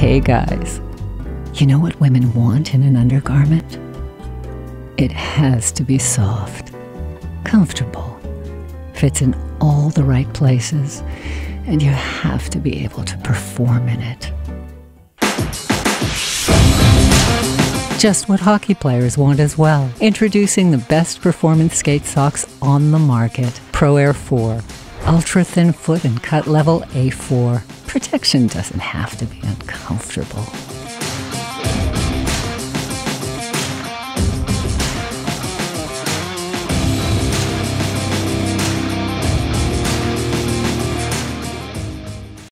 Hey guys, you know what women want in an undergarment? It has to be soft, comfortable, fits in all the right places, and you have to be able to perform in it. Just what hockey players want as well. Introducing the best performance skate socks on the market, Pro Air 4. Ultra thin foot and cut level A4. Protection doesn't have to be uncomfortable.